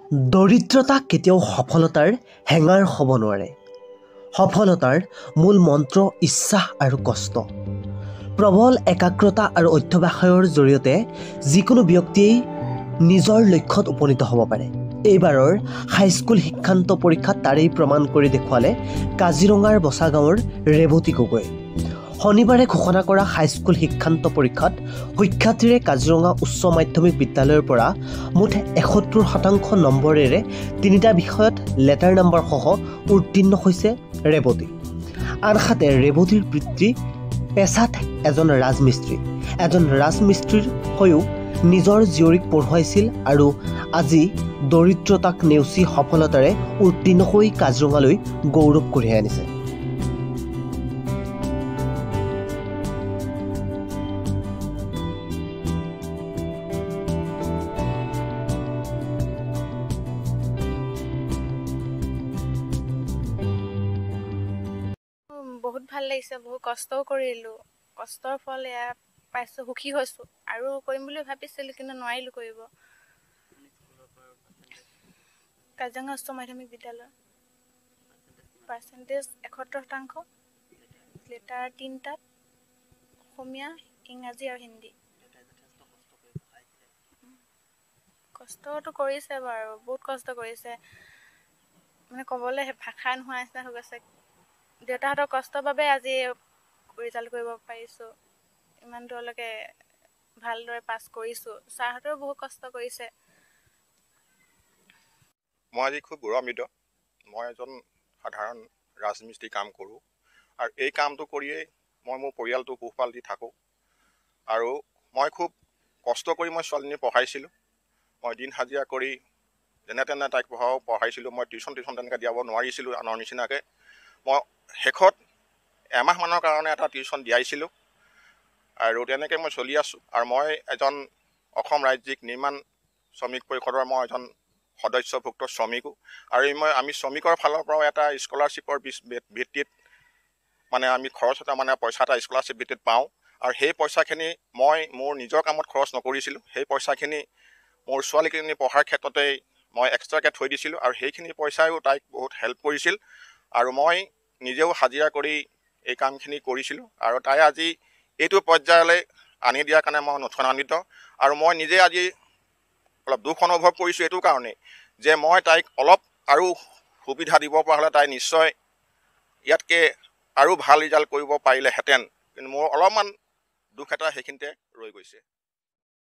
দৰিদ্ৰতা কেতিয়াও সফলতাৰ হেঙাৰ হ'ব নোৱাৰে। সফলতাৰ মূল মন্ত্ৰ ইচ্ছা আৰু কষ্ট। প্ৰবল একাগ্ৰতা আৰু অধ্যৱসায়ৰ জৰিয়তে যিকোনো ব্যক্তিয়েই নিজৰ লক্ষ্যত উপনীত হ'ব পাৰে। এইবাৰৰ হাইস্কুল শিক্ষান্ত পৰীক্ষাত তাৰেই প্ৰমাণ কৰি দেখুৱালে কাজিৰঙাৰ বচা গাঁৱৰ ৰেৱতী গগৈ। শনিবাৰে ঘোষণা কৰা হাইস্কুল শিক্ষান্ত পৰীক্ষাত সুখ্যাতিৰে কাজিৰঙা উচ্চ মাধ্যমিক বিদ্যালয়ৰ পৰা মুঠ ৭১% নম্বৰেৰে ৩টা বিষয়ত লেটাৰ নম্বৰ সহ উত্তীৰ্ণ হৈছে ৰেৱতী। আনহাতে ৰেৱতীৰ পিতৃ পেছাত এজন ৰাজমিস্ত্ৰীৰ হৈও নিজৰ জীয়ৰীক পঢ়ুৱাইছিল আৰু আজি দৰিদ্ৰতাক নেওচি সফলতাৰে উত্তীৰ্ণ হৈ কাজিৰঙালৈ গৌৰৱ কঢ়িয়াই আনিছে। বহুত ভাল লাগিছে, বহুত কষ্টও কৰিলোঁ, কষ্টৰ ফল এয়া পাইছোঁ, সুখী হৈছোঁ। আৰু কৰিম বুলি ভাবিছিলোঁ কিন্তু নোৱাৰিলোঁ কৰিব। কাজিৰঙা উচ্চ মাধ্যমিক বিদ্যালয় পাৰ্চেণ্টেজ ৭১%, লেটাৰ 3টাত, অসমীয়া, ইংৰাজী আৰু হিন্দী। কষ্টটো কৰিছে বাৰু, বহুত কষ্ট কৰিছে, মানে ক'বলৈ ভাষা নোহোৱা নিচিনা হৈ গৈছে। দেউতাহঁতৰ কষ্টৰ বাবে আজি ৰিজাল্ট কৰিব পাৰিছোঁ, ইমান দূৰলৈকে ভালদৰে পাছ কৰিছোঁ। ছাৰহঁতেও বহুত কষ্ট কৰিছে। মই আজি খুব গৌৰৱান্বিত। মই এজন সাধাৰণ ৰাজমিস্ত্ৰী কাম কৰোঁ আৰু এই কামটো কৰিয়েই মই মোৰ পৰিয়ালটো পোহপাল দি থাকোঁ। আৰু মই খুব কষ্ট কৰি মই ছোৱালীজনী পঢ়াইছিলোঁ। মই দিন হাজিৰা কৰি যেনে তেনে তাইক পঢ়াইছিলোঁ। মই টিউশ্যন তেনেকৈ দিয়াব নোৱাৰিছিলোঁ আনৰ নিচিনাকৈ। মই শেষত এমাহমানৰ কাৰণে এটা টিউশ্যন দিয়াইছিলোঁ আৰু তেনেকৈ মই চলি আছোঁ। আৰু মই এজন অসম ৰাজ্যিক নিৰ্মাণ শ্ৰমিক পৰিষদৰ মই এজন সদস্যভুক্ত শ্ৰমিকো। আৰু আমি শ্ৰমিকৰ ফালৰ পৰাও এটা স্কলাৰশ্বিপৰ ভিত্তিত মানে আমি খৰচ এটা পইচা এটা স্কলাৰশ্বিপ ভিত্তিত পাওঁ। আৰু সেই পইচাখিনি মই মোৰ নিজৰ কামত খৰচ নকৰিছিলোঁ। সেই পইচাখিনি মোৰ ছোৱালীখিনি পঢ়াৰ ক্ষেত্ৰতেই মই এক্সট্ৰাকৈ থৈ দিছিলোঁ আৰু সেইখিনি পইচায়ো তাইক বহুত হেল্প কৰিছিল। আৰু মই নিজেও হাজিৰা কৰি এই কামখিনি কৰিছিলোঁ আৰু তাই আজি এইটো পৰ্যায়লৈ আনি দিয়াৰ কাৰণে মই নথৈ আনন্দিত। আৰু মই নিজে আজি অলপ দুখ অনুভৱ কৰিছোঁ এইটো কাৰণেই যে মই তাইক অলপ আৰু সুবিধা দিব পৰা হ'লে তাই নিশ্চয় ইয়াতকৈ আৰু ভাল ৰিজাল্ট কৰিব পাৰিলেহেঁতেন। কিন্তু মোৰ অলপমান দুখ এটা সেইখিনিতে ৰৈ গৈছে।